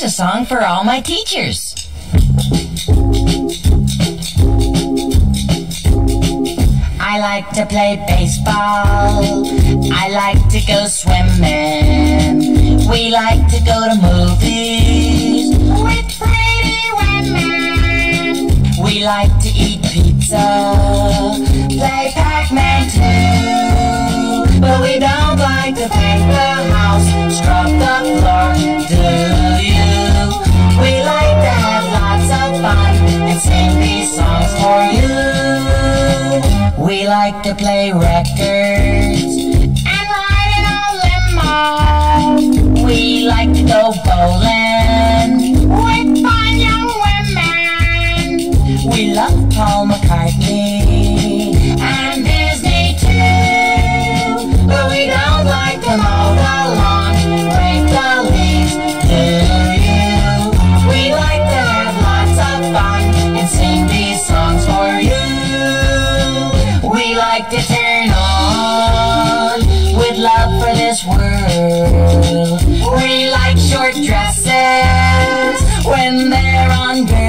Here's a song for all my teachers. I like to play baseball. I like to go swimming. We like to go to movies with pretty women. We like to eat pizza, play Pac-Man too. But we don't like to paint the house, scrub the floor, do you? We like to have lots of fun and sing these songs for you. We like to play records and ride in a limo. We like to go bowling with fun young women. We love Paul McCartney and Disney too. But we don't like to mow the lawn, rake the leaves, do you? We like to have lots of fun and sing these songs for you. We like to turn on with love for this world. We like short dresses when they're on